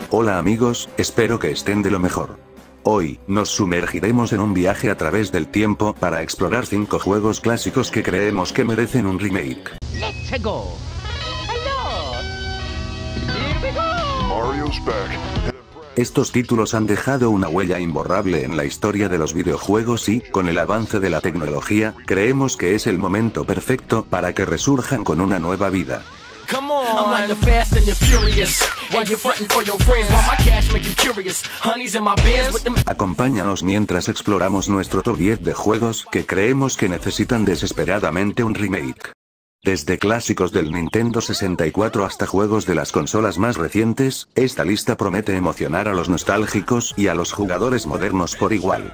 Hola amigos, espero que estén de lo mejor. Hoy, nos sumergiremos en un viaje a través del tiempo para explorar 5 juegos clásicos que creemos que merecen un remake. Let's go. Hello. Here we go. Mario's back. Estos títulos han dejado una huella imborrable en la historia de los videojuegos y, con el avance de la tecnología, creemos que es el momento perfecto para que resurjan con una nueva vida. Come on. I'm like the fast and the furious. While you're frontin' for your friends, while my cash make you curious. Honey's in my bands with them. Acompáñanos mientras exploramos nuestro top 10 de juegos que creemos que necesitan desesperadamente un remake. Desde clásicos del Nintendo 64 hasta juegos de las consolas más recientes, esta lista promete emocionar a los nostálgicos y a los jugadores modernos por igual.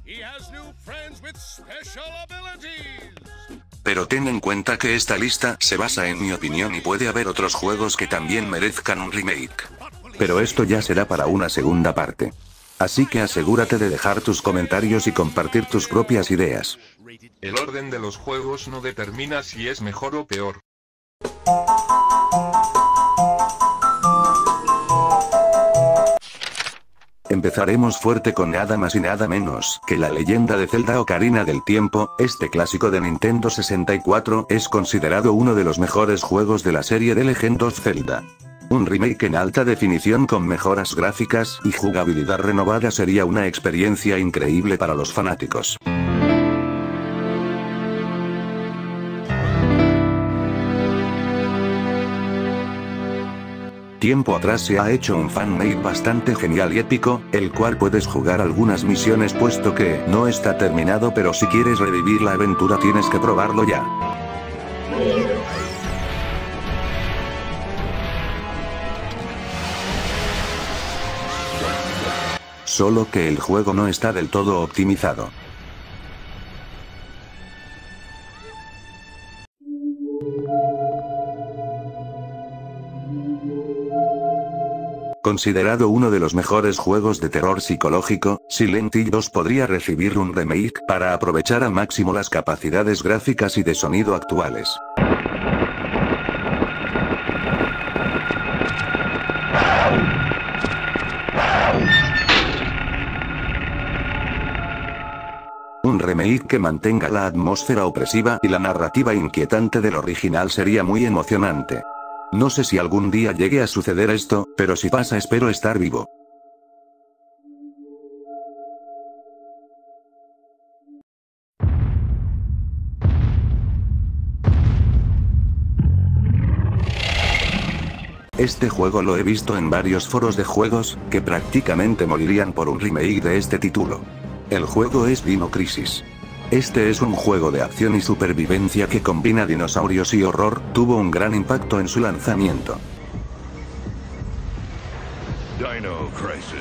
Pero ten en cuenta que esta lista se basa en mi opinión y puede haber otros juegos que también merezcan un remake. Pero esto ya será para una segunda parte. Así que asegúrate de dejar tus comentarios y compartir tus propias ideas. El orden de los juegos no determina si es mejor o peor. Empezaremos fuerte con nada más y nada menos que La Leyenda de Zelda Ocarina del Tiempo. Este clásico de Nintendo 64 es considerado uno de los mejores juegos de la serie de Legend of Zelda. Un remake en alta definición con mejoras gráficas y jugabilidad renovada sería una experiencia increíble para los fanáticos. Tiempo atrás se ha hecho un fanmade bastante genial y épico, el cual puedes jugar algunas misiones puesto que no está terminado, pero si quieres revivir la aventura tienes que probarlo ya. Solo que el juego no está del todo optimizado. Considerado uno de los mejores juegos de terror psicológico, Silent Hill 2 podría recibir un remake para aprovechar al máximo las capacidades gráficas y de sonido actuales. Un remake que mantenga la atmósfera opresiva y la narrativa inquietante del original sería muy emocionante. No sé si algún día llegue a suceder esto, pero si pasa espero estar vivo. Este juego lo he visto en varios foros de juegos, que prácticamente morirían por un remake de este título. El juego es Dino Crisis. Este es un juego de acción y supervivencia que combina dinosaurios y horror, tuvo un gran impacto en su lanzamiento. Dino Crisis.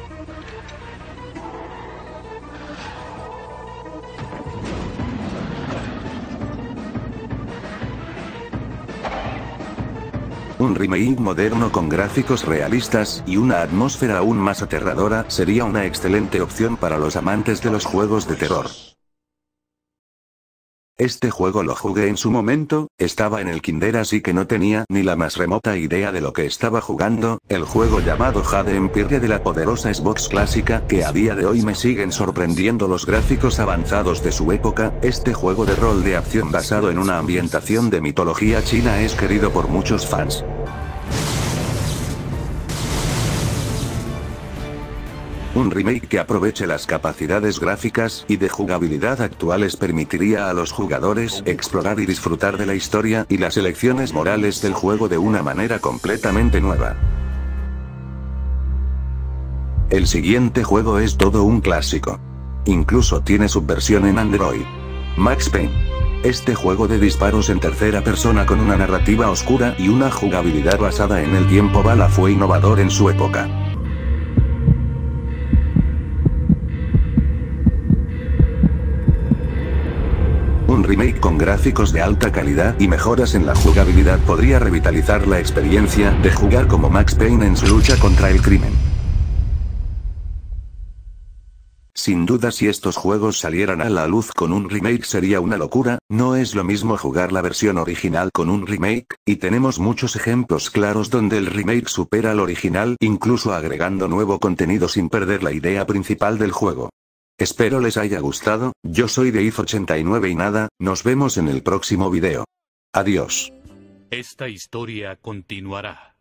Un remake moderno con gráficos realistas y una atmósfera aún más aterradora sería una excelente opción para los amantes de los juegos de terror. Este juego lo jugué en su momento, estaba en el kinder así que no tenía ni la más remota idea de lo que estaba jugando, el juego llamado Jade Empire de la poderosa Xbox clásica, que a día de hoy me siguen sorprendiendo los gráficos avanzados de su época. Este juego de rol de acción basado en una ambientación de mitología china es querido por muchos fans. Un remake que aproveche las capacidades gráficas y de jugabilidad actuales permitiría a los jugadores explorar y disfrutar de la historia y las elecciones morales del juego de una manera completamente nueva. El siguiente juego es todo un clásico. Incluso tiene su versión en Android. Max Payne. Este juego de disparos en tercera persona con una narrativa oscura y una jugabilidad basada en el tiempo bala fue innovador en su época. Un remake con gráficos de alta calidad y mejoras en la jugabilidad podría revitalizar la experiencia de jugar como Max Payne en su lucha contra el crimen. Sin duda si estos juegos salieran a la luz con un remake sería una locura, no es lo mismo jugar la versión original con un remake, y tenemos muchos ejemplos claros donde el remake supera al original incluso agregando nuevo contenido sin perder la idea principal del juego. Espero les haya gustado, yo soy Deif89 y nada, nos vemos en el próximo video. Adiós. Esta historia continuará.